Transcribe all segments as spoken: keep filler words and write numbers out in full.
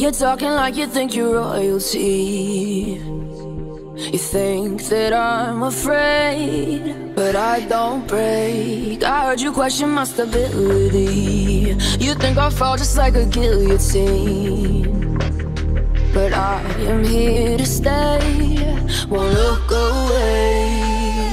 You're talking like you think you're royalty. You think that I'm afraid, but I don't break. I heard you question my stability. You think I'll fall just like a guillotine, but I am here to stay. Won't look away.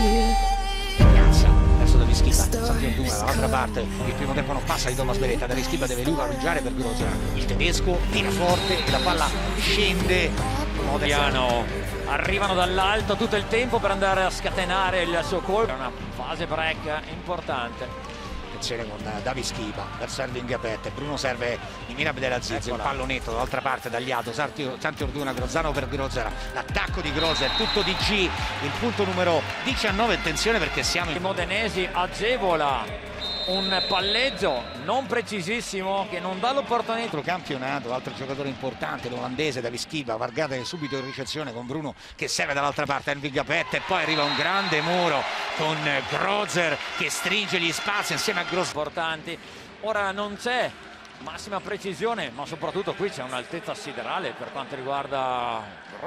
Dall'altra parte il primo tempo non passa di Thomas Beretta, David Schiba deve lui pareggiare per Grozer, il tedesco tira forte e la palla scende. Modiano arrivano dall'alto tutto il tempo per andare a scatenare il suo colpo, una fase break importante. Attenzione con David Schiba verso Erving Gapet, Bruno serve di Nimir Abdelaziz, un pallonetto dall'altra parte tagliato, Santi Orduna, Grozzano per Grozer, l'attacco di Grozer, tutto di G, il punto numero diciannove. Attenzione perché siamo in... I modenesi agevola un palleggio non precisissimo che non dà l'opportunità. Altro campionato, altro giocatore importante, l'olandese David Schiba, Vargata subito in ricezione con Bruno che serve dall'altra parte Erving Gapet e poi arriva un grande muro con Grozer che stringe gli spazi insieme a Grozer. Importanti, ora non c'è massima precisione ma soprattutto qui c'è un'altezza siderale per quanto riguarda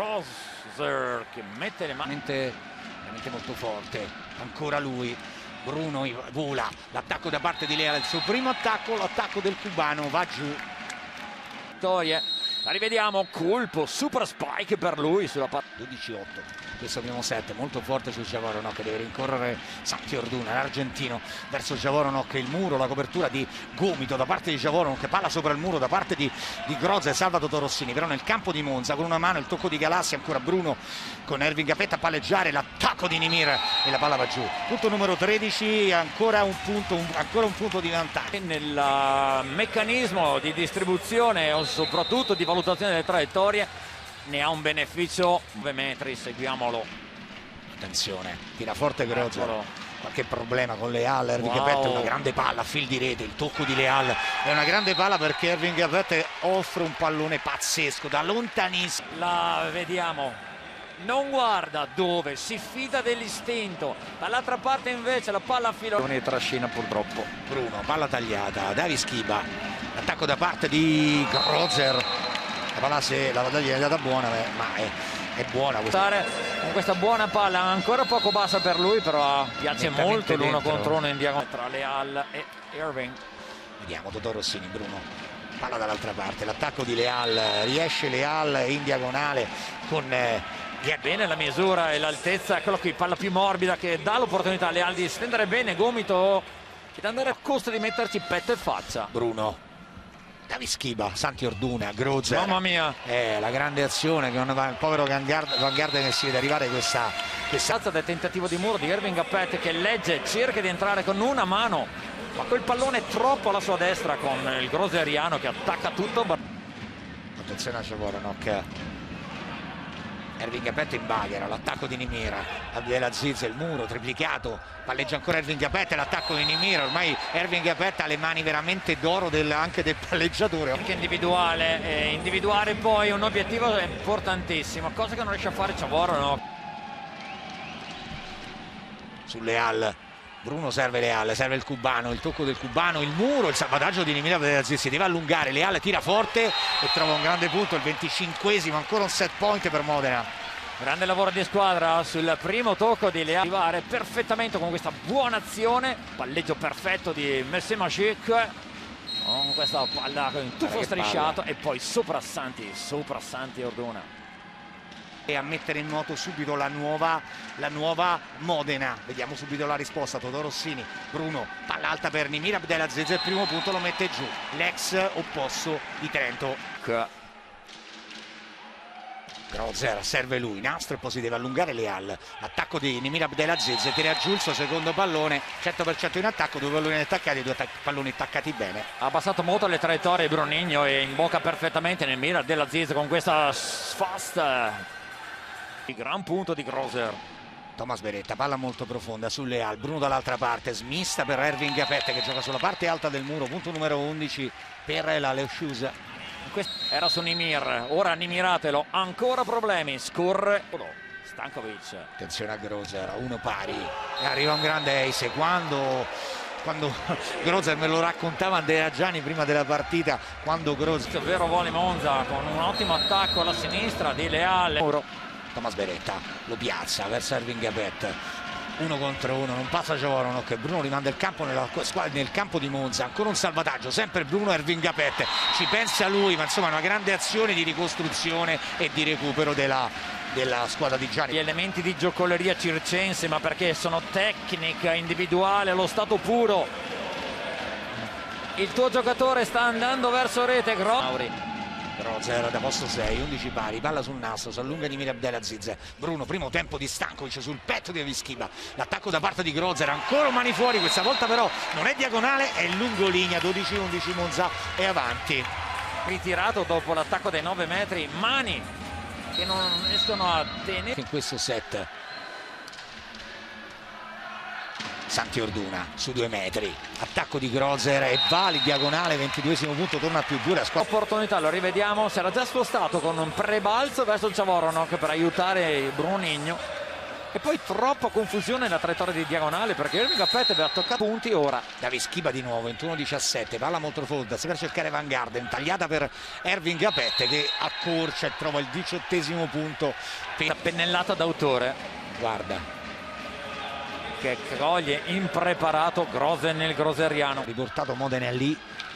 Grozer che mette le mani. Veramente, veramente molto forte, ancora lui. Bruno vola, l'attacco da parte di Leal, il suo primo attacco, l'attacco del cubano va giù. Vittoria, la rivediamo, colpo, super spike per lui sulla parte. dodici otto, questo primo set, molto forte su Javoronok che deve rincorrere Santi Orduna, l'argentino verso Javoronok, il muro, la copertura di gomito da parte di Javoronok, palla sopra il muro da parte di, di Grozer, salva Totò Rossini, però nel campo di Monza con una mano il tocco di Galassi, ancora Bruno con Erving Gapet a palleggiare, l'attacco di Nimir e la palla va giù. Punto numero tredici, ancora un punto, un, ancora un punto di vantaggio. Nel uh, meccanismo di distribuzione o soprattutto di valutazione delle traiettorie ne ha un beneficio, due metri, seguiamolo. Attenzione, tira forte Grozer, qualche problema con Leal, Erving wow. Gapet, una grande palla a fil di rete, il tocco di Leal è una grande palla perché Erving Gapet offre un pallone pazzesco da lontanissimo. La vediamo, non guarda dove, si fida dell'istinto, dall'altra parte invece la palla a filo e trascina purtroppo. Bruno, palla tagliata, David Schiba, attacco da parte di Grozer. La palla se la battaglia è andata buona, ma è, è buona questa. Con questa buona palla ancora poco bassa per lui, però piace molto l'uno contro uno in diagonale tra Leal e Erving. Vediamo Totò Rossini, Bruno, palla dall'altra parte, l'attacco di Leal, riesce Leal in diagonale con eh, bene la misura e l'altezza, eccolo qui, palla più morbida che dà l'opportunità a Leal di stendere bene gomito ed andare a costo di metterci petto e faccia. Bruno, David Schiba, Santi Orduna, Grozer, mamma mia, eh, la grande azione che non va il povero Van Garden che si vede arrivare questa questa del tentativo di muro di Erving Gapet che legge, cerca di entrare con una mano ma quel pallone è troppo alla sua destra con il groseriano che attacca tutto. Attenzione a Javoronok, Erving Gapet in baghera, l'attacco di Nimir, Abdelaziz, il muro triplicato, palleggia ancora Erving Gapet, l'attacco di Nimir, ormai Erving Gapet ha le mani veramente d'oro del, anche del palleggiatore. Anche individuale, eh, individuare poi un obiettivo è importantissimo, cosa che non riesce a fare Javoronok. Su Leal, Bruno serve Leal, serve il cubano, il tocco del cubano, il muro, il salvataggio di Nimir Abdelaziz, si deve allungare, Leal tira forte e trova un grande punto, il venticinquesimo, ancora un set point per Modena. Grande lavoro di squadra sul primo tocco di Leal, arrivare perfettamente con questa buona azione, palleggio perfetto di Messé Magic con questa palla con tuffo strisciato e poi sopra Santi, sopra Santi Orduna. E a mettere in moto subito la nuova, la nuova Modena. Vediamo subito la risposta. Totò Rossini, Bruno, palla alta per Nimir Abdelaziz, il primo punto lo mette giù, l'ex opposto di Trento. Grozer serve lui, nastro e poi si deve allungare Leal, attacco di Nimir Abdelaziz, tira giù il suo secondo pallone, cento per cento in attacco, due palloni attaccati, due palloni attaccati bene. Ha abbassato molto le traiettorie Brunigno e imbocca perfettamente Nimir Abdelaziz con questa fast. Gran punto di Grozer. Thomas Beretta, palla molto profonda su Leal, Bruno dall'altra parte, smista per Erving Gapet che gioca sulla parte alta del muro, punto numero undici per la Leoscius. Era su Nimir, ora Nimiratelo, ancora problemi, scorre Stankovic. Attenzione a Grozer, uno pari, e arriva un grande ace, quando quando Grozer, me lo raccontava Andrea Gianni prima della partita, quando Grozer... Vero volley Monza con un ottimo attacco alla sinistra di Leale. Thomas Beretta lo piazza verso Erving Gapet, uno contro uno, non passa Javoronok, che Bruno rimanda il campo nella, nel campo di Monza, ancora un salvataggio, sempre Bruno, Erving Gapet, ci pensa lui, ma insomma una grande azione di ricostruzione e di recupero della, della squadra di Gianni. Gli elementi di giocoleria circense, ma perché sono tecnica individuale allo stato puro. Il tuo giocatore sta andando verso rete. Mauri. Grozer da posto sei, undici pari, palla sul nastro, si allunga di Mir Abdelaziz. Bruno, primo tempo di Stankovic sul petto di Avischiba, l'attacco da parte di Grozer, ancora mani fuori, questa volta però non è diagonale, è lungolinea, dodici undici, Monza è avanti. Ritirato dopo l'attacco dei nove metri, Mani che non riescono a tenere in questo set. Santiorduna su due metri, attacco di Grozer e va in diagonale, ventiduesimo punto, torna più dura. Opportunità, lo rivediamo, si era già spostato con un prebalzo verso il Javoronok per aiutare Brunigno e poi troppa confusione nella traiettoria di diagonale perché Erving Gapet aveva toccato punti. Ora Davi Schiba di nuovo, ventuno diciassette, palla molto folda, si per cercare Van Garden, tagliata per Erving Gapet che accorcia e trova il diciottesimo punto. La pennellata d'autore, guarda, che coglie impreparato Grozer nel groseriano. Riportato Modena lì,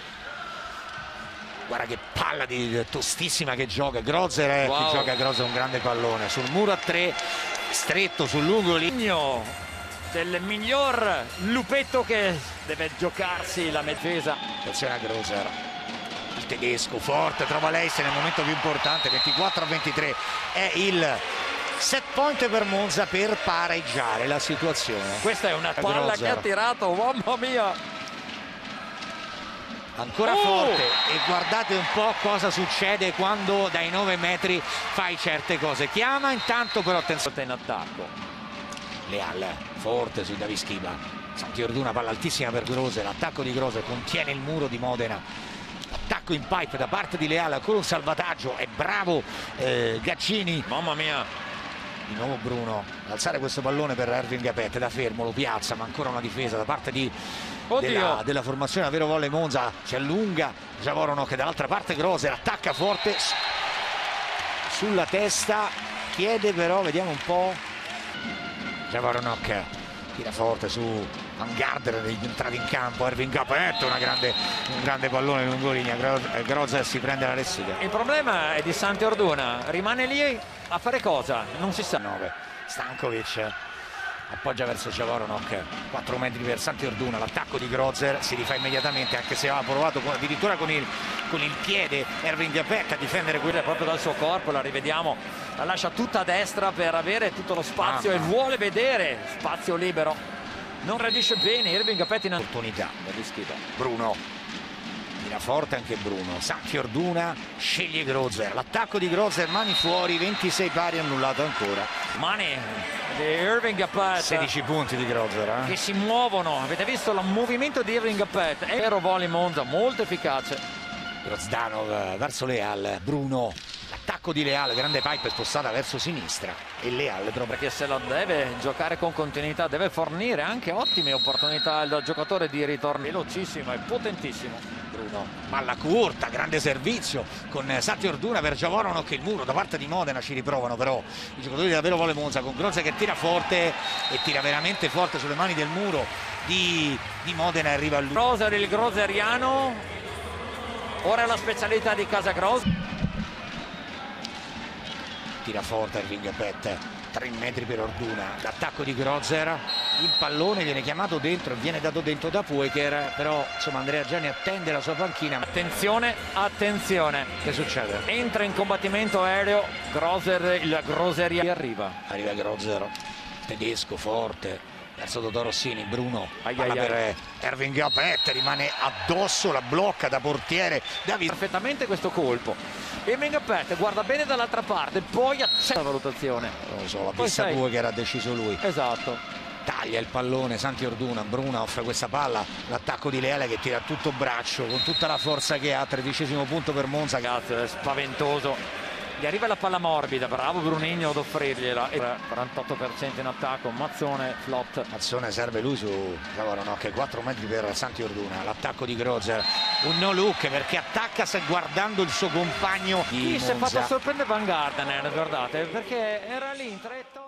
guarda che palla di tostissima che gioca Grozer, eh, wow. Chi gioca Grozer un grande pallone sul muro a tre, stretto sul lungo lì del miglior lupetto che deve giocarsi la difesa. attenzione a Grozer, il tedesco forte, trova Leisse nel momento più importante, ventiquattro a ventitré è il set point per Monza per pareggiare la situazione. Questa è una palla Grozer. che ha tirato, mamma mia, ancora oh! forte, e guardate un po' cosa succede quando dai nove metri fai certe cose. Chiama intanto però attenzione in attacco. Leal forte su Davi Schiba, Santiorduna, palla altissima per Grozer, l'attacco di Grozer contiene il muro di Modena, attacco in pipe da parte di Leal, ancora un salvataggio, è bravo eh, Gaccini, mamma mia. Di nuovo Bruno, alzare questo pallone per Erving Gapet, da fermo lo piazza, ma ancora una difesa da parte di, della, della formazione, vero volley Monza, si allunga Javoronok, che dall'altra parte Grozer attacca forte sulla testa, chiede però, vediamo un po', Javoronok tira forte su Van Garden, entrata in campo Erving Gapet, una grande, un grande pallone lungolinea, Grozer si prende la ressica. Il problema è di Santiorduna, rimane lì a fare cosa? Non si sa. nove. Stankovic appoggia verso Javoronok, quattro metri per Santiorduna, l'attacco di Grozer si rifà immediatamente, anche se aveva provato con, addirittura con il, con il piede Erving Gapet a difendere quella proprio dal suo corpo, la rivediamo, la lascia tutta a destra per avere tutto lo spazio ah, e vuole vedere spazio libero, non reagisce bene Erving Gapet in opportunità. Bruno tira forte anche Bruno, Santiorduna sceglie Grozer, l'attacco di Grozer, mani fuori, ventisei pari, annullato ancora. Mani di Erving Gapet, sedici punti di Grozer eh? che si muovono, avete visto il movimento di Erving Gapet, è vero volley Monza molto efficace. Grozdanov verso Leal, Bruno, l'attacco di Leal, grande pipe spostata verso sinistra e Leal perché se la deve giocare con continuità, deve fornire anche ottime opportunità al giocatore di ritorno, velocissimo e potentissimo. Bruno, palla corta, grande servizio con Santiorduna per Javoronok, che il muro da parte di Modena, ci riprovano però i giocatori di davvero volley Monza, con Grozer che tira forte e tira veramente forte sulle mani del muro di, di Modena, e arriva a lui. Grozer, il groseriano, ora è la specialità di Casa Gros. Tira forte Erving Gapet, tre metri per Orduna, l'attacco di Grozer, il pallone viene chiamato dentro e viene dato dentro da Puecher, però insomma Andrea Gianni attende la sua panchina. Attenzione, attenzione, che succede? Entra in combattimento aereo Grozer, il groseria arriva. Arriva Grozer, tedesco forte, verso Totò Rossini, Bruno, ai palla ai per ai. Erving Gapet, rimane addosso, la blocca da portiere. David. Perfettamente questo colpo. Erving Gapet guarda bene dall'altra parte, poi accetta la valutazione. Non lo so, l'ha vista pure che era deciso lui. Esatto. Taglia il pallone Santiorduna, Bruno offre questa palla, l'attacco di Leale che tira tutto braccio con tutta la forza che ha, tredicesimo punto per Monza. Grazie, è spaventoso. Gli arriva la palla morbida, bravo Brunigno ad offrirgliela. quarantotto per cento in attacco, Mazzone, flop. Mazzone serve lui su Javoronok, quattro metri per Santi Orduna. L'attacco di Grozer, un no look perché attacca se guardando il suo compagno. Chi si è fatto sorprendere Van Gardner, guardate, perché era lì in tre.